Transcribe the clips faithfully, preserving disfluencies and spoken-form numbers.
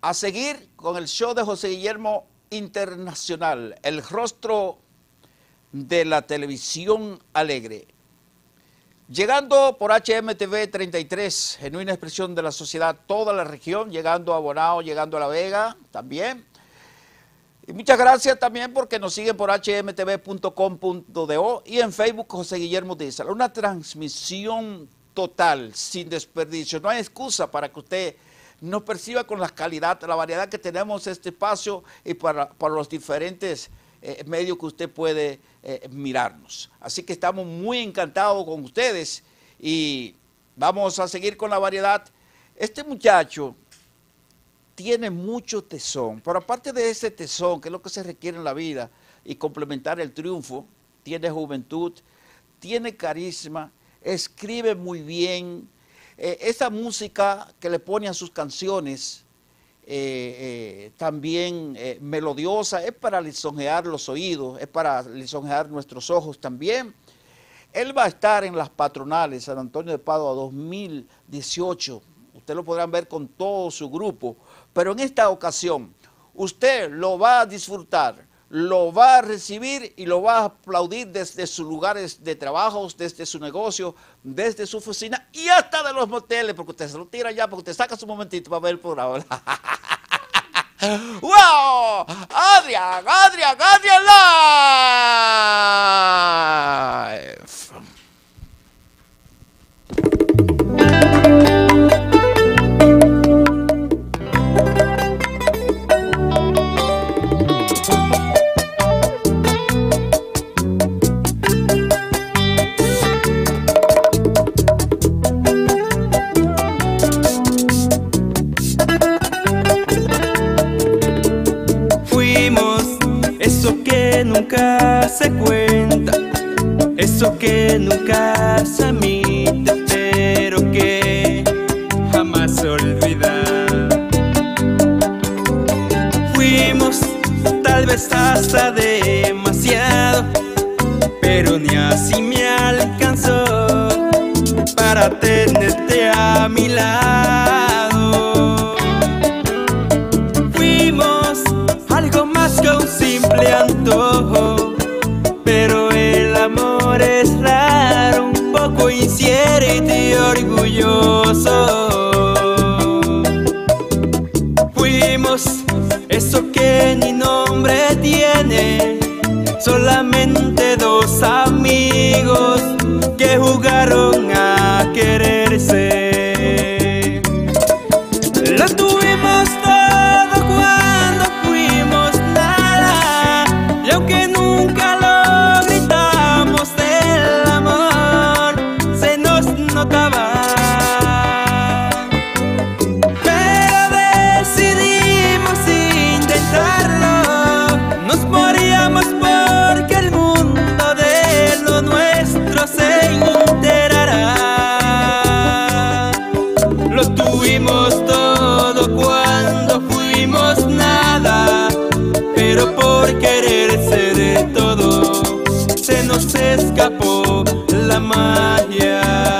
a seguir con el show de José Guillermo Internacional, el rostro de la televisión alegre. Llegando por H M T V treinta y tres, genuina expresión de la sociedad, toda la región, llegando a Bonao, llegando a La Vega también. Y muchas gracias también porque nos siguen por h m t v punto com punto do y en Facebook José Guillermo Díaz. Una transmisión total, sin desperdicio. No hay excusa para que usted nos perciba con la calidad, la variedad que tenemos en este espacio y para, para los diferentes eh, medios que usted puede eh, mirarnos. Así que estamos muy encantados con ustedes y vamos a seguir con la variedad. Este muchacho tiene mucho tesón, pero aparte de ese tesón, que es lo que se requiere en la vida, y complementar el triunfo, tiene juventud, tiene carisma, escribe muy bien. Eh, esa música que le pone a sus canciones, eh, eh, también eh, melodiosa, es para lisonjear los oídos, es para lisonjear nuestros ojos también. Él va a estar en las patronales San Antonio de Padua dos mil dieciocho. Usted lo podrán ver con todo su grupo, pero en esta ocasión usted lo va a disfrutar, lo va a recibir y lo va a aplaudir desde sus lugares de trabajo, desde su negocio, desde su oficina y hasta de los moteles, porque usted se lo tira ya, porque usted saca su momentito para ver el programa. ¡Wow! ¡Adrián! ¡Adrián! ¡Adrián Live! Nunca se cuenta, eso que nunca se admite, pero que jamás se olvida. Fuimos tal vez hasta demasiado, pero ni así me alcanzó para tenerte a mi lado. Fuimos algo más que un simple antojo, pero el amor es raro, un poco incierto y orgulloso. Fuimos eso que ni nombre tiene, solamente dos amigos que jugaron a quererse. Lo tuvimos todo cuando fuimos nada, y aunque nunca lo gritamos, el amor se nos notaba. Pero decidimos intentarlo, nos moríamos porque el mundo de lo nuestro se enterara. Lo tuvimos todo cuando fuimos nada, pero por querer ser de todo se nos escapó la magia.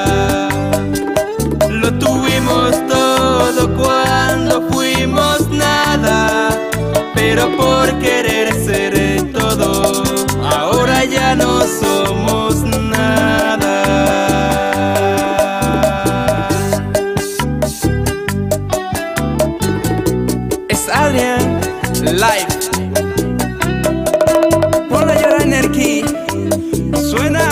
Lo tuvimos todo cuando fuimos nada, pero por querer ser de todo ahora ya no somos nada. Es Adrián Live. Ponle ya la energía. Suena.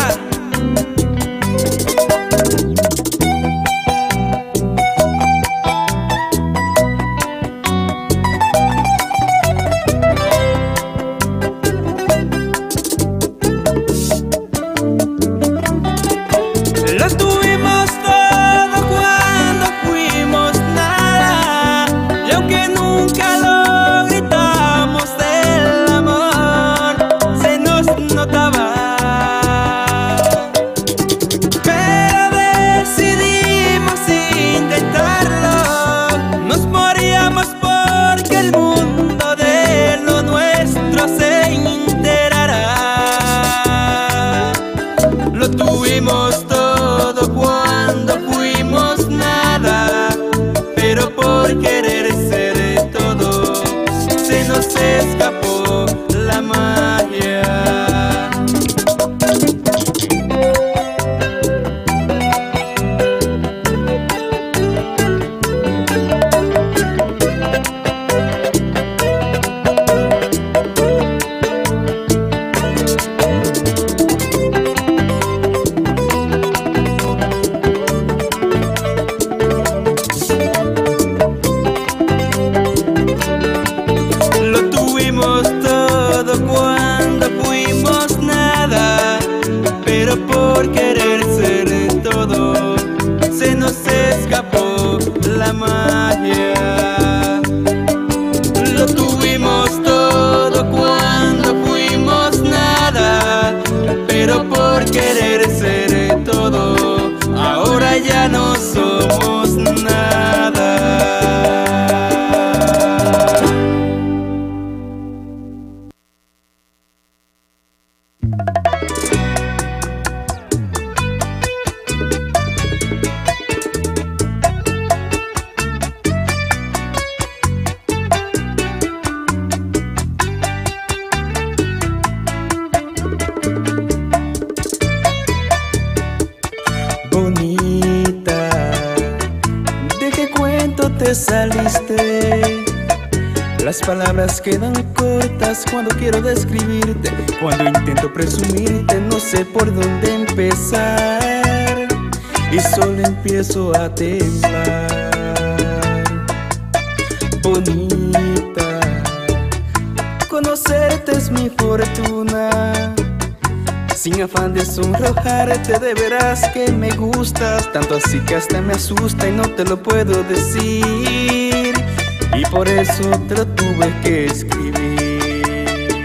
Lo tuvimos todo cuando fuimos nada, y aunque nunca lo gritamos, se escapó la magia. Por querer ser todo, se nos escapó la magia. Lo tuvimos todo cuando fuimos nada, pero por querer ser todo, ahora ya no somos nada. Bonita, ¿de qué cuento te saliste? Las palabras quedan cortas cuando quiero describirte. Cuando intento presumirte no sé por dónde empezar y solo empiezo a temblar. Bonita, conocerte es mi fortuna. Sin afán de sonrojarte, de veras que me gustas, tanto así que hasta me asusta y no te lo puedo decir, y por eso te lo tuve que escribir.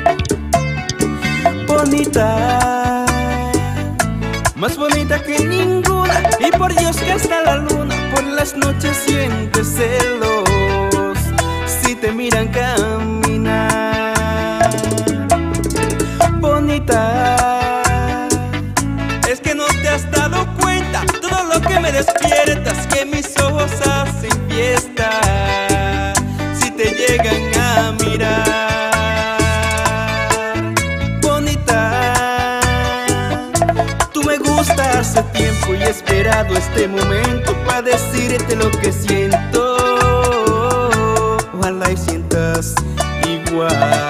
Bonita, más bonita que ninguna, y por Dios que hasta la luna por las noches siente celos si te miran caminar. Bonita, es que no te has dado cuenta todo lo que me despiertas, que mis ojos hacen fiesta si te llegan a mirar. Bonita, tú me gustas hace tiempo y he esperado este momento para decirte lo que siento. Ojalá y sientas igual.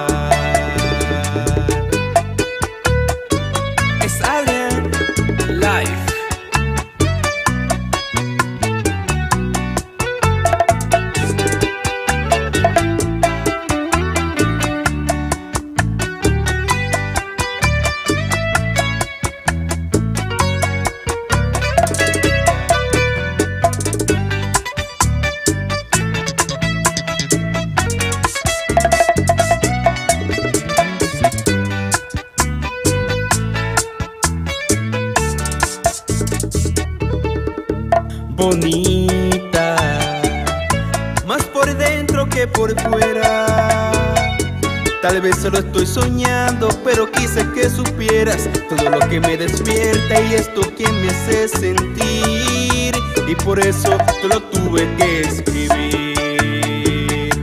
Bonita, más por dentro que por fuera. Tal vez solo estoy soñando, pero quise que supieras todo lo que me despierta y esto que me hace sentir, y por eso te lo tuve que escribir.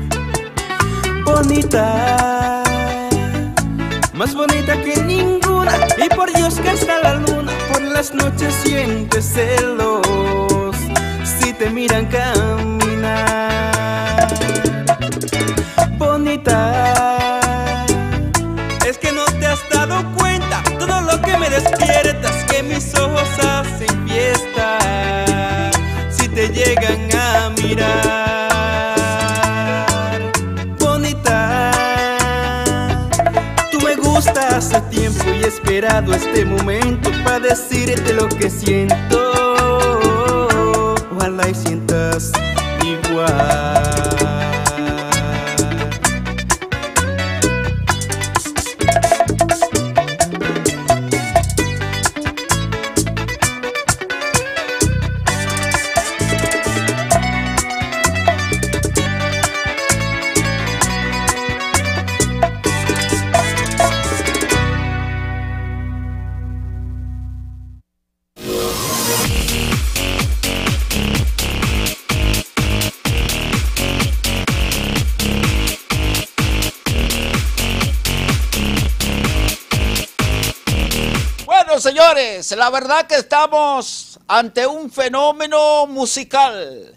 Bonita, más bonita que ninguna, y por Dios que hasta la luna por las noches siente celos si te miran caminar. Bonita, es que no te has dado cuenta todo lo que me despiertas, que mis ojos hacen fiesta si te llegan a mirar. Bonita, tú me gustas hace tiempo y he esperado este momento para decirte lo que siento. Ojalá y sientas igual. Bueno, señores, la verdad que estamos ante un fenómeno musical.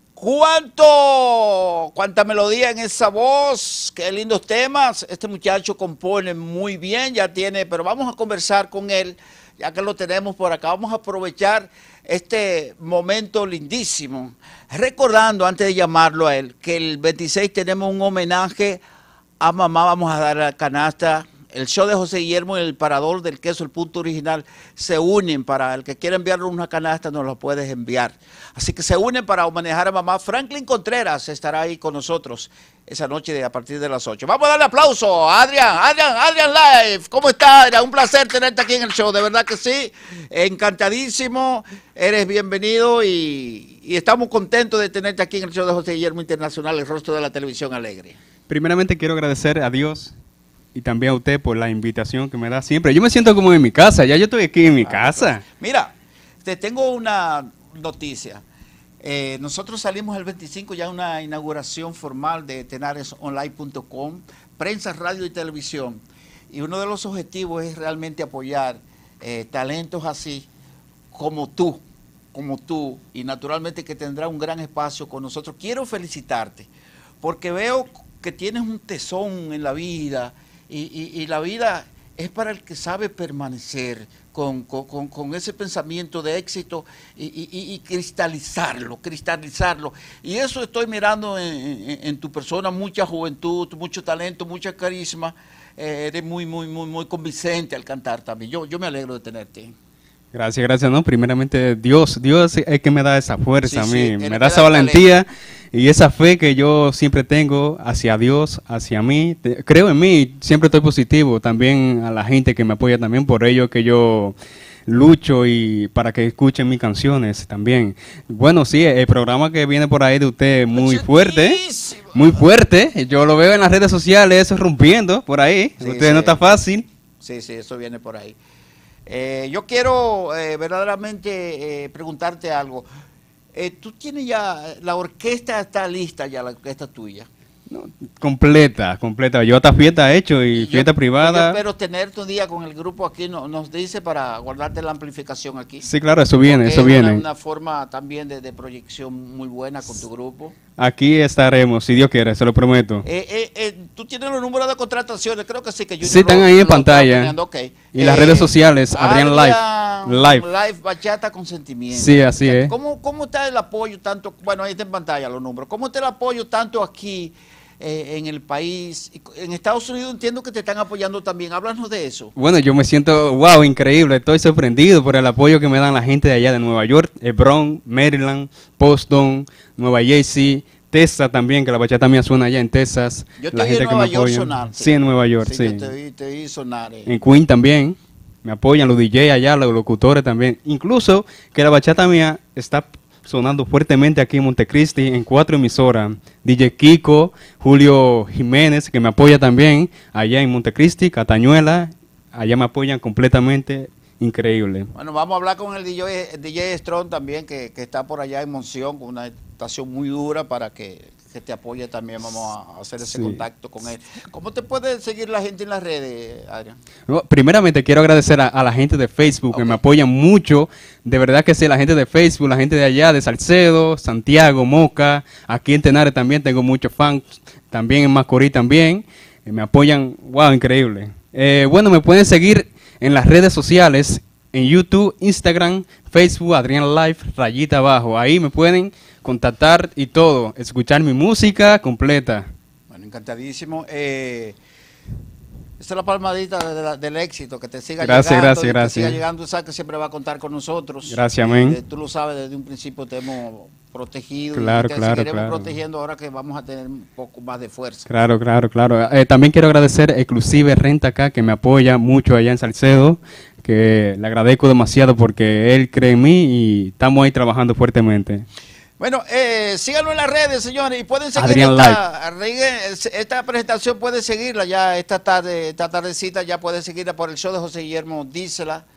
¿Cuánto, cuánta melodía en esa voz? Qué lindos temas. Este muchacho compone muy bien, ya tiene, pero vamos a conversar con él, ya que lo tenemos por acá. Vamos a aprovechar este momento lindísimo. Recordando, antes de llamarlo a él, que el veintiséis tenemos un homenaje a mamá. Vamos a dar la canasta. El show de José Guillermo y el Parador del Queso, el punto original, se unen para el que quiera enviarle una canasta, nos la puedes enviar. Así que se unen para homenajear a mamá. Franklin Contreras estará ahí con nosotros esa noche de, a partir de las ocho. Vamos a darle aplauso a Adrián, Adrián, Adrián Live. ¿Cómo está, Adrián? Un placer tenerte aquí en el show, de verdad que sí. Encantadísimo, eres bienvenido y, y estamos contentos de tenerte aquí en el show de José Guillermo Internacional, el rostro de la televisión alegre. Primeramente quiero agradecer a Dios y también a usted por la invitación que me da siempre. Yo me siento como en mi casa, ya yo estoy aquí en mi ah, casa. Pues, mira, te tengo una noticia. Eh, nosotros salimos el veinticinco ya una inauguración formal de tenares online punto com, prensa, radio y televisión. Y uno de los objetivos es realmente apoyar eh, talentos así como tú, como tú, y naturalmente que tendrá un gran espacio con nosotros. Quiero felicitarte, porque veo que tienes un tesón en la vida. Y, y, y la vida es para el que sabe permanecer con, con, con ese pensamiento de éxito y, y, y cristalizarlo, cristalizarlo. Y eso estoy mirando en, en, en tu persona, mucha juventud, mucho talento, mucha carisma. Eh, eres muy, muy, muy, muy convincente al cantar también. Yo, yo me alegro de tenerte. Gracias, gracias. No, primeramente Dios, Dios es el que me da esa fuerza sí, a mí, sí, me da esa valentía y esa fe que yo siempre tengo hacia Dios, hacia mí. Te, creo en mí, siempre estoy positivo. También a la gente que me apoya también, por ello que yo lucho y para que escuchen mis canciones también. Bueno, sí, el programa que viene por ahí de usted muy fuerte, muy fuerte. Yo lo veo en las redes sociales, eso rompiendo por ahí. Sí, usted sí. no está fácil. Sí, sí, eso viene por ahí. Eh, yo quiero eh, verdaderamente eh, preguntarte algo. Eh, ¿Tú tienes ya, la orquesta está lista ya, la orquesta tuya? No, completa, completa. Yo hasta fiesta he hecho y, y fiesta yo, privada. Yo espero tenerte un día con el grupo aquí, no, nos dice para guardarte la amplificación aquí. Sí, claro, eso viene, Porque eso es viene. Una, una forma también de, de proyección muy buena con tu grupo. Aquí estaremos, si Dios quiere, se lo prometo. Eh, eh, eh, ¿Tú tienes los números de contrataciones? Creo que sí. Que sí, están ahí en pantalla. Okay. Y eh, las redes sociales, Adrián, Adrián Live. Live. Live Bachata con Sentimiento. Sí, así o sea, es. ¿cómo, ¿Cómo está el apoyo tanto? Bueno, ahí está en pantalla los números. ¿Cómo está el apoyo tanto aquí eh, en el país? En Estados Unidos entiendo que te están apoyando también. Háblanos de eso. Bueno, yo me siento, wow, increíble. Estoy sorprendido por el apoyo que me dan la gente de allá de Nueva York, el Bronx, Maryland, Boston, Nueva Jersey, Texas también, que la bachata mía suena allá en Texas. Yo te la vi gente en que Nueva me York apoya. sonar. Sí, sí, en Nueva York, sí. sí. Yo te vi, te vi sonar. Eh. En Queen también, me apoyan los D J allá, los locutores también. Incluso que la bachata mía está sonando fuertemente aquí en Montecristi, en cuatro emisoras. D J Kiko, Julio Jiménez, que me apoya también allá en Montecristi, Catañuela, allá me apoyan completamente. Increíble. Bueno, vamos a hablar con el D J, el D J Strong también, que, que está por allá en Monción, con una estación muy dura para que, que te apoye también. Vamos a hacer ese sí. contacto con él. ¿Cómo te puede seguir la gente en las redes, Adrián? No, primeramente quiero agradecer a, a la gente de Facebook, okay. que me apoyan mucho. De verdad que sí, la gente de Facebook, la gente de allá, de Salcedo, Santiago, Moca. Aquí en Tenares también tengo muchos fans. También en Macorís también. Eh, me apoyan, wow, increíble. Eh, bueno, me pueden seguir en las redes sociales, en YouTube, Instagram, Facebook, Adrián Live, rayita abajo. Ahí me pueden contactar y todo, escuchar mi música completa. Bueno, encantadísimo. Eh, esa es la palmadita de la, del éxito, que te siga gracias, llegando. Gracias, gracias, siga llegando, sabes que siempre va a contar con nosotros. Gracias, amén. Eh, tú lo sabes, desde un principio te hemos protegido claro, y te claro, seguiremos claro. protegiendo ahora que vamos a tener un poco más de fuerza. Claro, claro, claro. Eh, también quiero agradecer Exclusive Renta acá, que me apoya mucho allá en Salcedo, que le agradezco demasiado porque él cree en mí y estamos ahí trabajando fuertemente. Bueno, eh, síganlo en las redes, señores, y pueden seguir Adrián esta, esta presentación, pueden seguirla ya esta tarde, esta tardecita, ya pueden seguirla por el show de José Guillermo, dísela.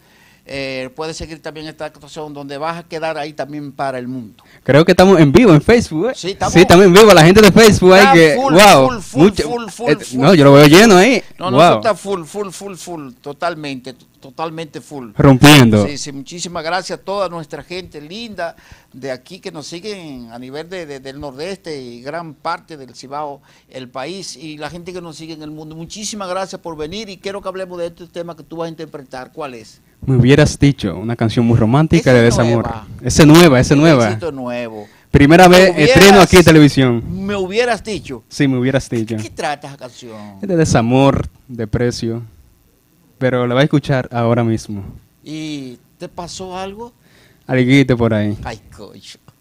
Eh, puedes seguir también esta actuación donde vas a quedar ahí también para el mundo. Creo que estamos en vivo en Facebook. ¿eh? Sí, estamos, sí, estamos en vivo. La gente de Facebook ahí que, full, wow. Full, full, mucho, full, full, eh, full, no, yo lo veo lleno ahí. No, no, wow. eso está full, full, full, full, totalmente, totalmente full. Rompiendo. Sí, sí, muchísimas gracias a toda nuestra gente linda de aquí que nos siguen a nivel de, de, del nordeste y gran parte del Cibao, el país, y la gente que nos sigue en el mundo. Muchísimas gracias por venir y quiero que hablemos de este tema que tú vas a interpretar. ¿Cuál es? Me hubieras dicho, una canción muy romántica Esa de es desamor. nueva. Esa nueva, esa Un nueva. éxito nuevo. Primera Me vez hubieras- estreno aquí en televisión. Me hubieras dicho. Sí, me hubieras dicho. ¿Qué trata esa canción? Es de desamor, de precio. Pero la va a escuchar ahora mismo. ¿Y te pasó algo? Alguito por ahí. Ay, coño.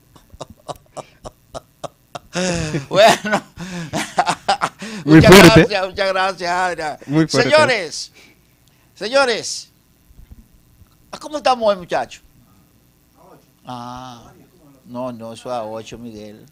Bueno. Muy muchas fuerte. gracias, muchas gracias, Adria. Muy fuerte. Señores, señores, ¿cómo estamos hoy, muchachos? Ah, no, no, eso es a ocho, Miguel.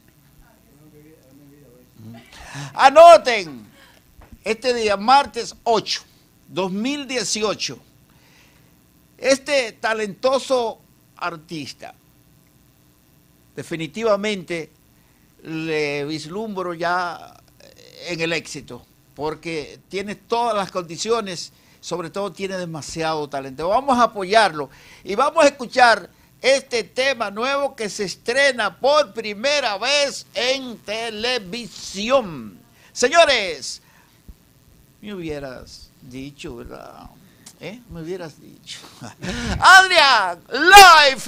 Anoten, este día, martes ocho, dos mil dieciocho, este talentoso artista, definitivamente le vislumbro ya en el éxito, porque tiene todas las condiciones, sobre todo tiene demasiado talento. Vamos a apoyarlo y vamos a escuchar este tema nuevo que se estrena por primera vez en televisión. Señores, me hubieras dicho, ¿verdad? ¿Eh? Me hubieras dicho. Adrián, live,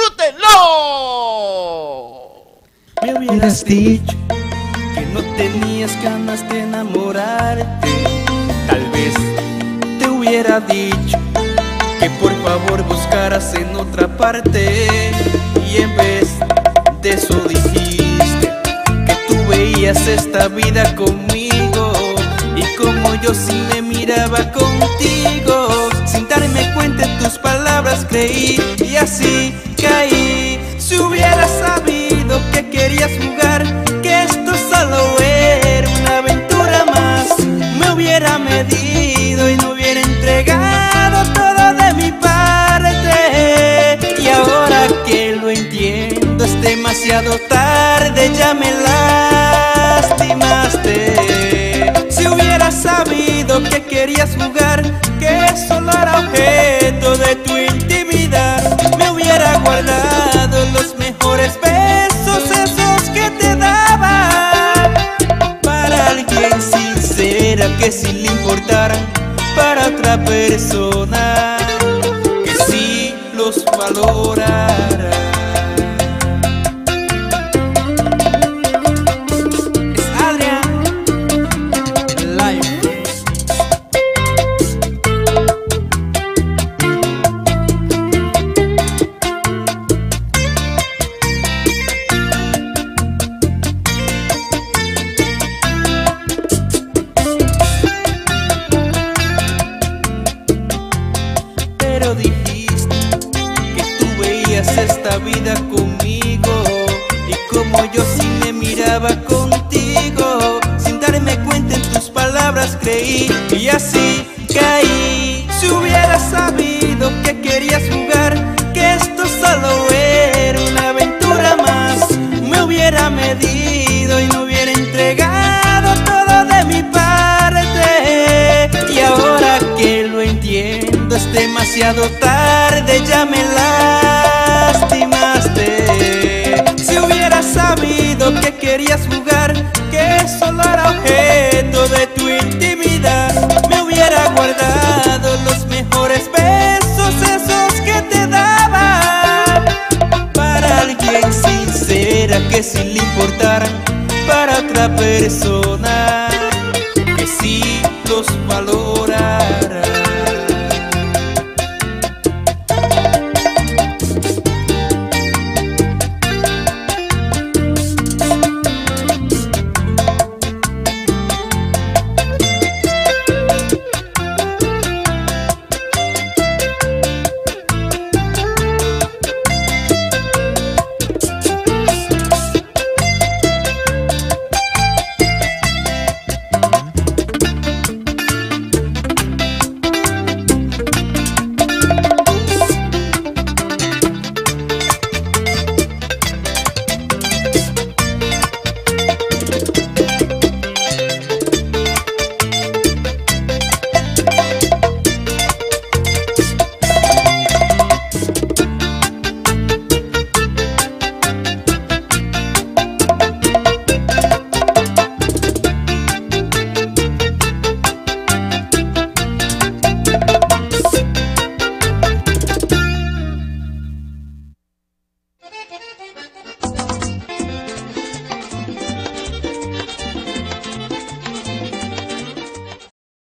disfrútenlo. Me hubieras dicho que no tenías ganas de enamorarte. Tal vez te hubiera dicho que por favor buscaras en otra parte. Y en vez de eso dijiste que tú veías esta vida conmigo. Y como yo sí me miraba contigo, sin darme cuenta en tus palabras creí y así caí. Si hubiera sabido que querías jugar, que esto solo era una aventura más, me hubiera medido y no hubiera entregado todo de mi parte. Y ahora que lo entiendo es demasiado tarde, ya me lastimaste. Si hubiera sabido que querías jugar, que solo era objeto de tu intimidad, me hubiera guardado los mejores besos, esos que te daba, para alguien sincera que sin le importara, para otra persona que sí los valorara. Es Adrián Live. Pero dijiste que tú veías esta vida conmigo, y como yo sí me miraba contigo, sin darme cuenta en tus palabras creí y así caí. Si hubiera sabido que querías jugar, que esto solo era una aventura más, me hubiera medido y no hubiera entregado todo de mi parte. Y ahora que lo entiendo es demasiado tarde, ya me lastimaste. Si hubiera sabido que querías jugar, que solo era objeto de tu intimidad, me hubiera guardado los mejores besos, esos que te daba, para alguien sincera que sin le importara, para otra persona